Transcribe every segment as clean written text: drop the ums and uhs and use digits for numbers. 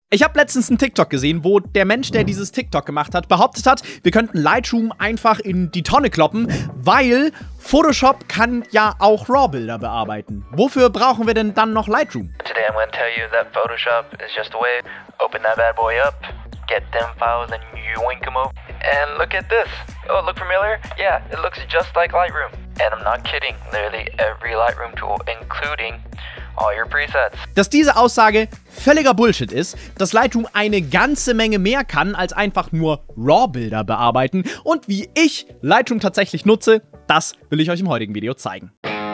Ich habe letztens einen TikTok gesehen, wo der Mensch, der dieses TikTok gemacht hat, behauptet hat, wir könnten Lightroom einfach in die Tonne kloppen, weil Photoshop kann ja auch RAW-Bilder bearbeiten. Wofür brauchen wir denn dann noch Lightroom? Today I'm going to tell you that Photoshop is just a way. Open that bad boy up, get them files and yoink them over. And look at this. Oh, look familiar? Yeah, it looks just like Lightroom. And I'm not kidding, literally every Lightroom tool, including all your presets. Dass diese Aussage völliger Bullshit ist, dass Lightroom eine ganze Menge mehr kann, als einfach nur RAW-Bilder bearbeiten und wie ich Lightroom tatsächlich nutze, das will ich euch im heutigen Video zeigen.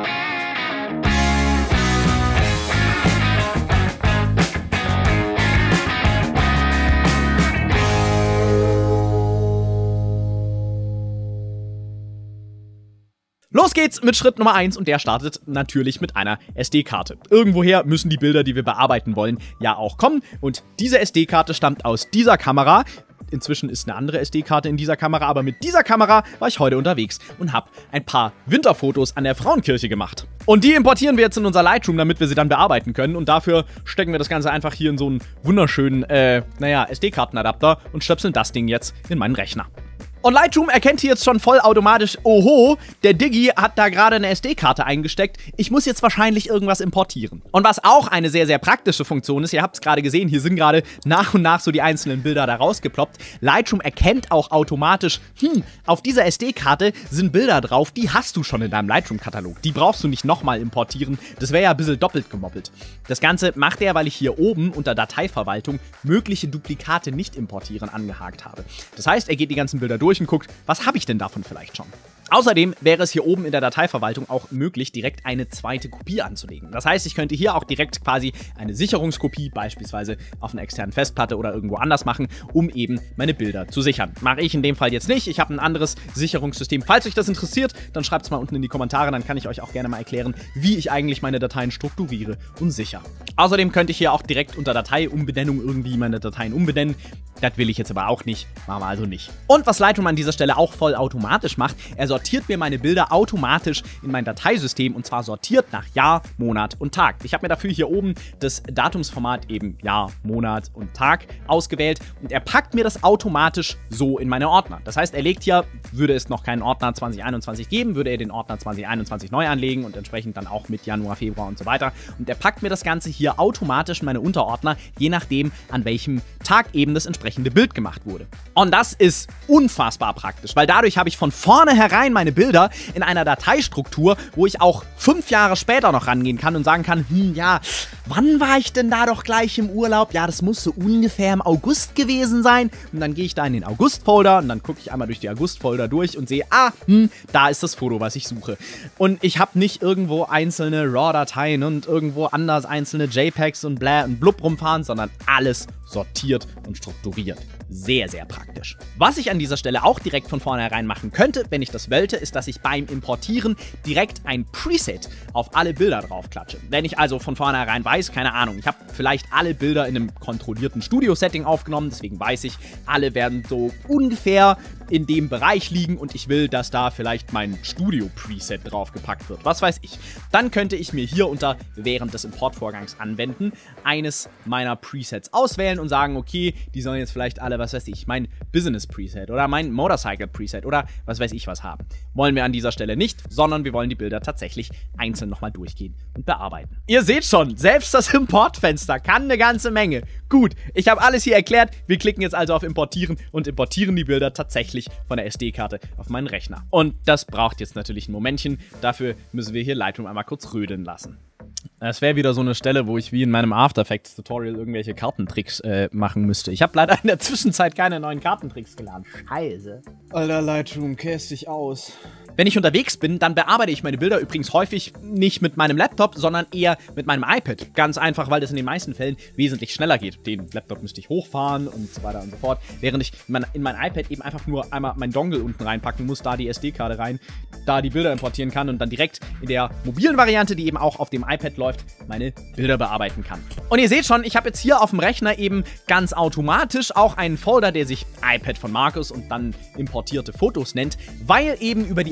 Los geht's mit Schritt Nummer 1 und der startet natürlich mit einer SD-Karte. Irgendwoher müssen die Bilder, die wir bearbeiten wollen, ja auch kommen und diese SD-Karte stammt aus dieser Kamera. Inzwischen ist eine andere SD-Karte in dieser Kamera, aber mit dieser Kamera war ich heute unterwegs und habe ein paar Winterfotos an der Frauenkirche gemacht. Und die importieren wir jetzt in unser Lightroom, damit wir sie dann bearbeiten können. Und dafür stecken wir das Ganze einfach hier in so einen wunderschönen, SD-Kartenadapter und stöpseln das Ding jetzt in meinen Rechner. Und Lightroom erkennt hier jetzt schon vollautomatisch, oho, der Diggi hat da gerade eine SD-Karte eingesteckt, ich muss jetzt wahrscheinlich irgendwas importieren. Und was auch eine sehr, sehr praktische Funktion ist, ihr habt es gerade gesehen, hier sind gerade nach und nach so die einzelnen Bilder da rausgeploppt. Lightroom erkennt auch automatisch, auf dieser SD-Karte sind Bilder drauf, die hast du schon in deinem Lightroom-Katalog. Die brauchst du nicht nochmal importieren, das wäre ja ein bisschen doppelt gemoppelt. Das Ganze macht er, weil ich hier oben unter Dateiverwaltung mögliche Duplikate nicht importieren angehakt habe. Das heißt, er geht die ganzen Bilder durch und guckt, was habe ich denn davon vielleicht schon. Außerdem wäre es hier oben in der Dateiverwaltung auch möglich, direkt eine zweite Kopie anzulegen. Das heißt, ich könnte hier auch direkt quasi eine Sicherungskopie, beispielsweise auf einer externen Festplatte oder irgendwo anders machen, um eben meine Bilder zu sichern. Mache ich in dem Fall jetzt nicht. Ich habe ein anderes Sicherungssystem. Falls euch das interessiert, dann schreibt es mal unten in die Kommentare, dann kann ich euch auch gerne mal erklären, wie ich eigentlich meine Dateien strukturiere und sichere. Außerdem könnte ich hier auch direkt unter Dateiumbenennung irgendwie meine Dateien umbenennen. Das will ich jetzt aber auch nicht, machen wir also nicht. Und was Lightroom an dieser Stelle auch voll automatisch macht, er sortiert mir meine Bilder automatisch in mein Dateisystem und zwar sortiert nach Jahr, Monat und Tag. Ich habe mir dafür hier oben das Datumsformat eben Jahr, Monat und Tag ausgewählt und er packt mir das automatisch so in meine Ordner. Das heißt, er legt hier, würde es noch keinen Ordner 2021 geben, würde er den Ordner 2021 neu anlegen und entsprechend dann auch mit Januar, Februar und so weiter. Und er packt mir das Ganze hier automatisch in meine Unterordner, je nachdem, an welchem Tag eben das entsprechende Bild gemacht wurde. Und das ist unfassbar praktisch, weil dadurch habe ich von vornherein meine Bilder in einer Dateistruktur, wo ich auch 5 Jahre später noch rangehen kann und sagen kann, ja, wann war ich denn da doch gleich im Urlaub? Ja, das muss so ungefähr im August gewesen sein. Und dann gehe ich da in den August-Folder und dann gucke ich einmal durch die August-Folder durch und sehe, da ist das Foto, was ich suche. Und ich habe nicht irgendwo einzelne RAW-Dateien und irgendwo anders einzelne JPEGs und bla und blub rumfahren, sondern alles sortiert und strukturiert. Sehr, sehr praktisch. Was ich an dieser Stelle auch direkt von vornherein machen könnte, wenn ich das wollte, ist, dass ich beim Importieren direkt ein Preset auf alle Bilder draufklatsche. Wenn ich also von vornherein weiß, keine Ahnung, ich habe vielleicht alle Bilder in einem kontrollierten Studio-Setting aufgenommen, deswegen weiß ich, alle werden so ungefähr in dem Bereich liegen und ich will, dass da vielleicht mein Studio-Preset draufgepackt wird. Was weiß ich. Dann könnte ich mir hier unter während des Importvorgangs anwenden, eines meiner Presets auswählen und sagen, okay, die sollen jetzt vielleicht alle, was weiß ich, mein Business-Preset oder mein Motorcycle-Preset oder was weiß ich was haben. Wollen wir an dieser Stelle nicht, sondern wir wollen die Bilder tatsächlich einzeln nochmal durchgehen und bearbeiten. Ihr seht schon, selbst das Importfenster kann eine ganze Menge. Gut, ich habe alles hier erklärt. Wir klicken jetzt also auf Importieren und importieren die Bilder tatsächlich von der SD-Karte auf meinen Rechner. Und das braucht jetzt natürlich ein Momentchen. Dafür müssen wir hier Lightroom einmal kurz rödeln lassen. Das wäre wieder so eine Stelle, wo ich wie in meinem After Effects Tutorial irgendwelche Kartentricks machen müsste. Ich habe leider in der Zwischenzeit keine neuen Kartentricks gelernt. Scheiße. Alter, Lightroom, käst dich aus. Wenn ich unterwegs bin, dann bearbeite ich meine Bilder übrigens häufig nicht mit meinem Laptop, sondern eher mit meinem iPad. Ganz einfach, weil das in den meisten Fällen wesentlich schneller geht. Den Laptop müsste ich hochfahren und so weiter und so fort. Während ich in mein iPad eben einfach nur einmal meinen Dongle unten reinpacken muss, da die SD-Karte rein, da die Bilder importieren kann und dann direkt in der mobilen Variante, die eben auch auf dem iPad läuft, meine Bilder bearbeiten kann. Und ihr seht schon, ich habe jetzt hier auf dem Rechner eben ganz automatisch auch einen Folder, der sich iPad von Markus und dann importierte Fotos nennt, weil eben über die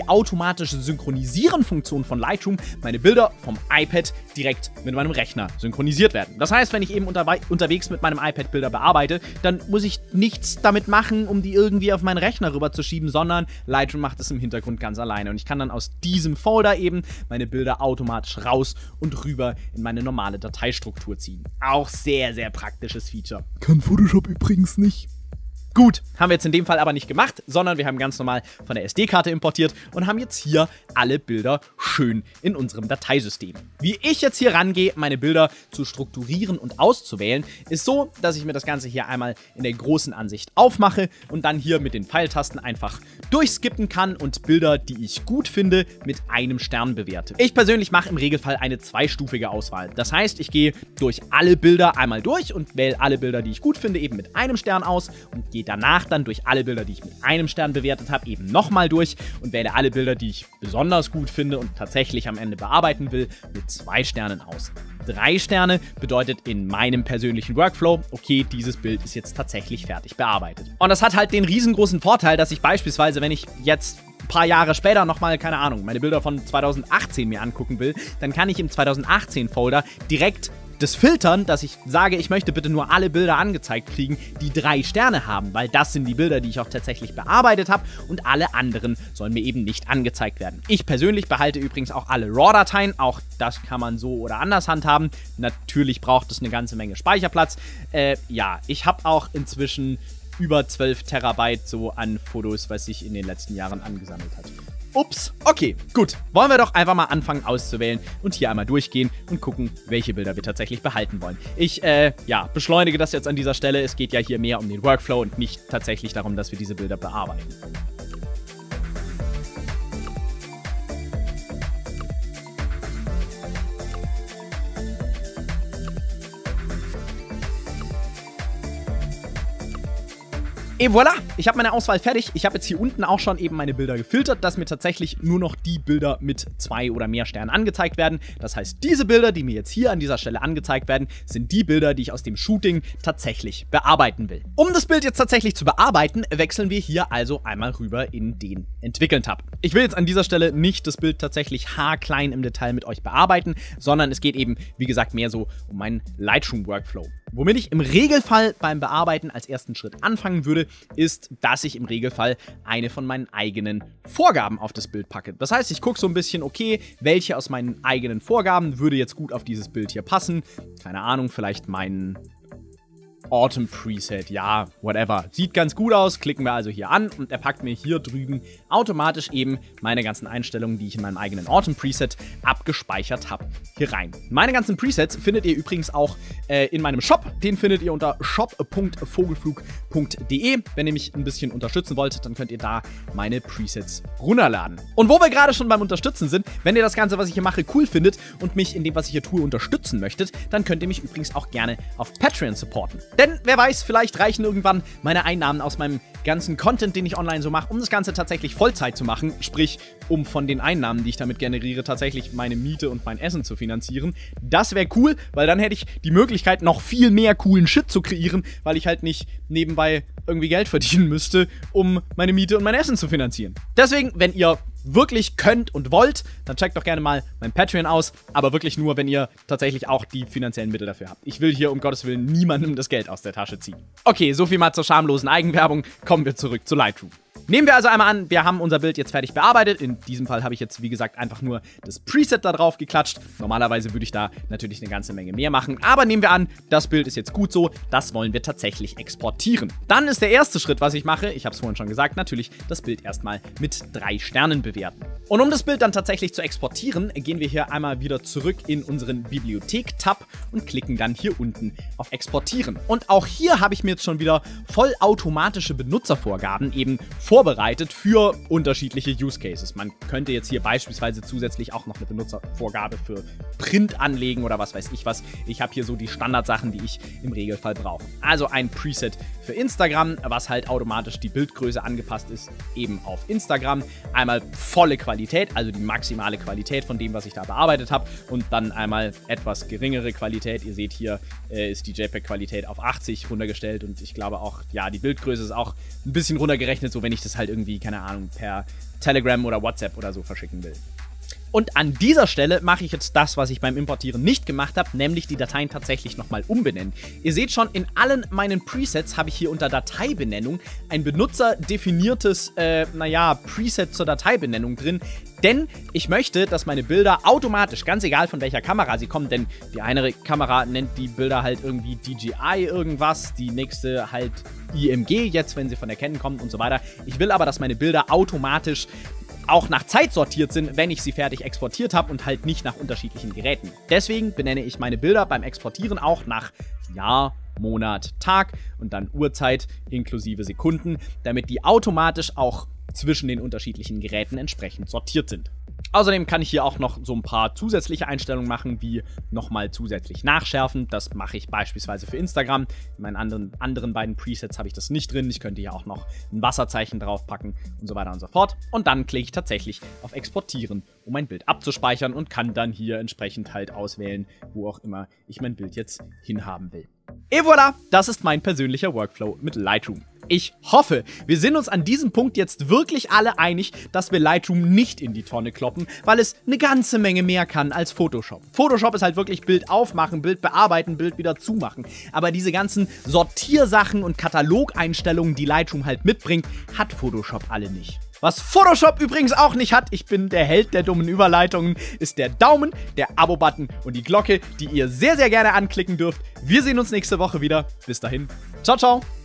automatische Synchronisieren-Funktion von Lightroom meine Bilder vom iPad direkt mit meinem Rechner synchronisiert werden. Das heißt, wenn ich eben unterwegs mit meinem iPad Bilder bearbeite, dann muss ich nichts damit machen, um die irgendwie auf meinen Rechner rüberzuschieben, sondern Lightroom macht es im Hintergrund ganz alleine. Und ich kann dann aus diesem Folder eben meine Bilder automatisch raus und rüber in meine normale Dateistruktur ziehen. Auch sehr, sehr praktisches Feature. Kann Photoshop übrigens nicht. Gut, haben wir jetzt in dem Fall aber nicht gemacht, sondern wir haben ganz normal von der SD-Karte importiert und haben jetzt hier alle Bilder schön in unserem Dateisystem. Wie ich jetzt hier rangehe, meine Bilder zu strukturieren und auszuwählen, ist so, dass ich mir das Ganze hier einmal in der großen Ansicht aufmache und dann hier mit den Pfeiltasten einfach durchskippen kann und Bilder, die ich gut finde, mit einem Stern bewerte. Ich persönlich mache im Regelfall eine zweistufige Auswahl. Das heißt, ich gehe durch alle Bilder einmal durch und wähle alle Bilder, die ich gut finde, eben mit einem Stern aus und gehe danach dann durch alle Bilder, die ich mit einem Stern bewertet habe, eben nochmal durch und wähle alle Bilder, die ich besonders gut finde und tatsächlich am Ende bearbeiten will, mit 2 Sternen aus. 3 Sterne bedeutet in meinem persönlichen Workflow, okay, dieses Bild ist jetzt tatsächlich fertig bearbeitet. Und das hat halt den riesengroßen Vorteil, dass ich beispielsweise, wenn ich jetzt ein paar Jahre später nochmal, keine Ahnung, meine Bilder von 2018 mir angucken will, dann kann ich im 2018-Folder direkt das filtern, dass ich sage, ich möchte bitte nur alle Bilder angezeigt kriegen, die 3 Sterne haben, weil das sind die Bilder, die ich auch tatsächlich bearbeitet habe und alle anderen sollen mir eben nicht angezeigt werden. Ich persönlich behalte übrigens auch alle RAW-Dateien, auch das kann man so oder anders handhaben. Natürlich braucht es eine ganze Menge Speicherplatz. Ja, ich habe auch inzwischen über 12 Terabyte so an Fotos, was sich in den letzten Jahren angesammelt hat. Ups, okay, gut. Wollen wir doch einfach mal anfangen auszuwählen und hier einmal durchgehen und gucken, welche Bilder wir tatsächlich behalten wollen. Ich, beschleunige das jetzt an dieser Stelle. Es geht ja hier mehr um den Workflow und nicht tatsächlich darum, dass wir diese Bilder bearbeiten. Et voilà, ich habe meine Auswahl fertig. Ich habe jetzt hier unten auch schon eben meine Bilder gefiltert, dass mir tatsächlich nur noch die Bilder mit 2 oder mehr Sternen angezeigt werden. Das heißt, diese Bilder, die mir jetzt hier an dieser Stelle angezeigt werden, sind die Bilder, die ich aus dem Shooting tatsächlich bearbeiten will. Um das Bild jetzt tatsächlich zu bearbeiten, wechseln wir hier also einmal rüber in den Entwickeln-Tab. Ich will jetzt an dieser Stelle nicht das Bild tatsächlich haarklein im Detail mit euch bearbeiten, sondern es geht eben, wie gesagt, mehr so um meinen Lightroom-Workflow. Womit ich im Regelfall beim Bearbeiten als ersten Schritt anfangen würde, ist, dass ich im Regelfall eine von meinen eigenen Vorgaben auf das Bild packe. Das heißt, ich gucke so ein bisschen, okay, welche aus meinen eigenen Vorgaben würde jetzt gut auf dieses Bild hier passen. Keine Ahnung, vielleicht mein Autumn Preset, ja, whatever. Sieht ganz gut aus, klicken wir also hier an und er packt mir hier drüben automatisch eben meine ganzen Einstellungen, die ich in meinem eigenen Autumn Preset abgespeichert habe, hier rein. Meine ganzen Presets findet ihr übrigens auch in meinem Shop. Den findet ihr unter shop.vogelflug.de. Wenn ihr mich ein bisschen unterstützen wollt, dann könnt ihr da meine Presets runterladen. Und wo wir gerade schon beim Unterstützen sind, wenn ihr das Ganze, was ich hier mache, cool findet und mich in dem, was ich hier tue, unterstützen möchtet, dann könnt ihr mich übrigens auch gerne auf Patreon supporten. Denn, wer weiß, vielleicht reichen irgendwann meine Einnahmen aus meinem ganzen Content, den ich online so mache, um das Ganze tatsächlich Vollzeit zu machen. Sprich, um von den Einnahmen, die ich damit generiere, tatsächlich meine Miete und mein Essen zu finanzieren. Das wäre cool, weil dann hätte ich die Möglichkeit, noch viel mehr coolen Shit zu kreieren, weil ich halt nicht nebenbei irgendwie Geld verdienen müsste, um meine Miete und mein Essen zu finanzieren. Deswegen, wenn ihr wirklich könnt und wollt, dann checkt doch gerne mal mein Patreon aus, aber wirklich nur, wenn ihr tatsächlich auch die finanziellen Mittel dafür habt. Ich will hier um Gottes Willen niemandem das Geld aus der Tasche ziehen. Okay, so viel mal zur schamlosen Eigenwerbung. Kommen wir zurück zu Lightroom. Nehmen wir also einmal an, wir haben unser Bild jetzt fertig bearbeitet. In diesem Fall habe ich jetzt, wie gesagt, einfach nur das Preset da drauf geklatscht. Normalerweise würde ich da natürlich eine ganze Menge mehr machen. Aber nehmen wir an, das Bild ist jetzt gut so. Das wollen wir tatsächlich exportieren. Dann ist der erste Schritt, was ich mache, ich habe es vorhin schon gesagt, natürlich das Bild erstmal mit 3 Sternen bewerten. Und um das Bild dann tatsächlich zu exportieren, gehen wir hier einmal wieder zurück in unseren Bibliothek-Tab und klicken dann hier unten auf Exportieren. Und auch hier habe ich mir jetzt schon wieder vollautomatische Benutzervorgaben eben vorbereitet für unterschiedliche Use Cases. Man könnte jetzt hier beispielsweise zusätzlich auch noch eine Benutzervorgabe für Print anlegen oder was weiß ich was. Ich habe hier so die Standardsachen, die ich im Regelfall brauche. Also ein Preset für Instagram, was halt automatisch die Bildgröße angepasst ist, eben auf Instagram. Einmal volle Qualität Qualität, also die maximale Qualität von dem, was ich da bearbeitet habe. Und dann einmal etwas geringere Qualität. Ihr seht hier ist die JPEG-Qualität auf 80 runtergestellt und ich glaube auch, ja, die Bildgröße ist auch ein bisschen runtergerechnet, so wenn ich das halt irgendwie, keine Ahnung, per Telegram oder WhatsApp oder so verschicken will. Und an dieser Stelle mache ich jetzt das, was ich beim Importieren nicht gemacht habe, nämlich die Dateien tatsächlich nochmal umbenennen. Ihr seht schon, in allen meinen Presets habe ich hier unter Dateibenennung ein benutzerdefiniertes, Preset zur Dateibenennung drin. Denn ich möchte, dass meine Bilder automatisch, ganz egal von welcher Kamera sie kommen, denn die eine Kamera nennt die Bilder halt irgendwie DJI irgendwas, die nächste halt IMG jetzt, wenn sie von der Canon kommen und so weiter. Ich will aber, dass meine Bilder automatisch auch nach Zeit sortiert sind, wenn ich sie fertig exportiert habe und halt nicht nach unterschiedlichen Geräten. Deswegen benenne ich meine Bilder beim Exportieren auch nach Jahr, Monat, Tag und dann Uhrzeit inklusive Sekunden, damit die automatisch auch zwischen den unterschiedlichen Geräten entsprechend sortiert sind. Außerdem kann ich hier auch noch so ein paar zusätzliche Einstellungen machen, wie nochmal zusätzlich nachschärfen. Das mache ich beispielsweise für Instagram. In meinen anderen beiden Presets habe ich das nicht drin. Ich könnte hier auch noch ein Wasserzeichen draufpacken und so weiter und so fort. Und dann klicke ich tatsächlich auf Exportieren, um mein Bild abzuspeichern und kann dann hier entsprechend halt auswählen, wo auch immer ich mein Bild jetzt hinhaben will. Et voilà, das ist mein persönlicher Workflow mit Lightroom. Ich hoffe, wir sind uns an diesem Punkt jetzt wirklich alle einig, dass wir Lightroom nicht in die Tonne kloppen, weil es eine ganze Menge mehr kann als Photoshop. Photoshop ist halt wirklich Bild aufmachen, Bild bearbeiten, Bild wieder zumachen. Aber diese ganzen Sortiersachen und Katalogeinstellungen, die Lightroom halt mitbringt, hat Photoshop alle nicht. Was Photoshop übrigens auch nicht hat, ich bin der Held der dummen Überleitungen, ist der Daumen, der Abo-Button und die Glocke, die ihr sehr, sehr gerne anklicken dürft. Wir sehen uns nächste Woche wieder. Bis dahin. Ciao, ciao.